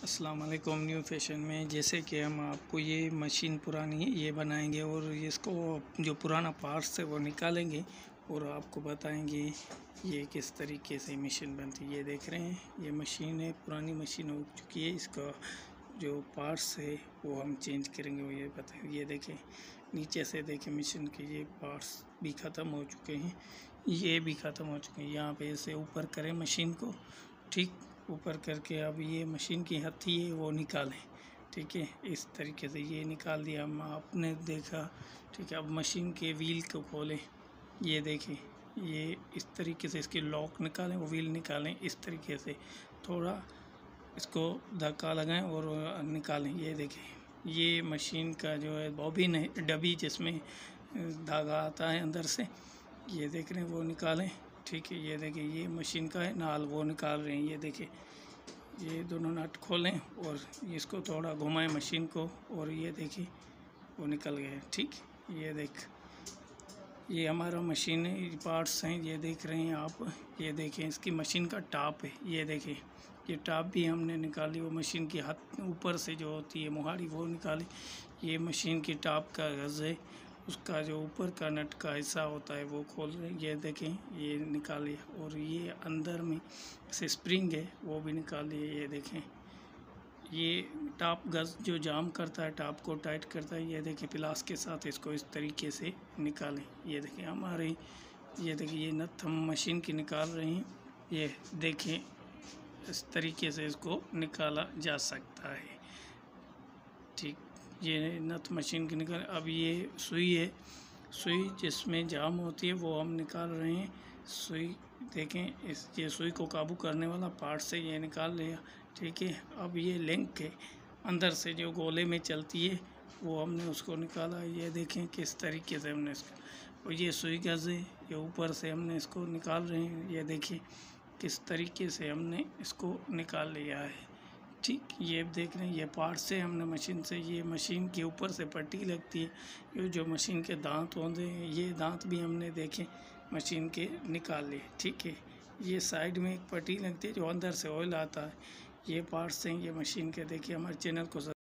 अस्सलाम वालेकुम। New fashion में जैसे कि हम आपको ये मशीन पुरानी ये बनाएंगे और इसको जो पुराना पार्ट्स है वो निकालेंगे और आपको बताएंगे ये किस तरीके से मशीन बनती है। ये देख रहे हैं ये मशीन है, पुरानी मशीन हो चुकी है। इसका जो पार्ट्स है वो हम चेंज करेंगे, वो ये बताएंगे। ये देखें नीचे से देखें मशीन के ये पार्ट्स भी ख़त्म हो चुके हैं, ये भी ख़त्म हो चुके हैं। यहाँ पे इसे ऊपर करें मशीन को, ठीक ऊपर करके अब ये मशीन की हथी है वो निकालें। ठीक है, इस तरीके से ये निकाल दिया हम, आपने देखा। ठीक है, अब मशीन के व्हील को खोलें। ये देखें ये इस तरीके से इसके लॉक निकालें, वो व्हील निकालें इस तरीके से, थोड़ा इसको धक्का लगाएं और निकालें। ये देखें ये मशीन का जो है बॉबिन है, डबी जिसमें धागा आता है अंदर से, ये देख रहे हैं वो निकालें। ठीक है, ये देखिए ये मशीन का है नाल, वो निकाल रहे हैं। ये देखिए ये दोनों नट खोलें और इसको थोड़ा घुमाएं मशीन को, और ये देखिए वो निकल गए। ठीक, ये हमारा मशीन है, पार्ट्स हैं ये देख रहे हैं आप। ये देखें इसकी मशीन का टॉप है, ये देखें ये टॉप भी हमने निकाली। वो मशीन की हाथ ऊपर से जो होती है मुहारी वो निकाली। ये मशीन की टॉप का गज़ है, उसका जो ऊपर का नट का हिस्सा होता है वो खोल रहे हैं। ये देखें ये निकालिए, और ये अंदर में से स्प्रिंग है वो भी निकालिए। ये देखें ये टॉप गज़ जो जाम करता है, टॉप को टाइट करता है। ये देखिए प्लास के साथ इसको इस तरीके से निकालें। ये देखिए हमारे ये देखिए ये नट हम मशीन की निकाल रहे हैं। ये देखें इस तरीके से इसको निकाला जा सकता है। ठीक, ये नट मशीन की निकाल। अब ये सुई है, सुई जिसमें जाम होती है वो हम निकाल रहे हैं। सुई देखें ये सुई को काबू करने वाला पार्ट से ये निकाल लिया। ठीक है, अब ये लिंक है अंदर से जो गोले में चलती है वो हमने उसको निकाला। ये देखें किस तरीके से हमने इसको, और ये सुई गज़ है, ये ऊपर से हमने इसको निकाल रहे हैं। ये देखिए किस तरीके से हमने इसको निकाल लिया है। ठीक, ये देख रहे हैं ये पार्ट से हमने मशीन से, ये मशीन के ऊपर से पट्टी लगती है, ये जो मशीन के दांत होते हैं ये दांत भी हमने देखे मशीन के निकाल लिए। ठीक है, ये साइड में एक पट्टी लगती है जो अंदर से ऑयल आता है। ये पार्ट्स हैं ये मशीन के। देखिए हमारे चैनल को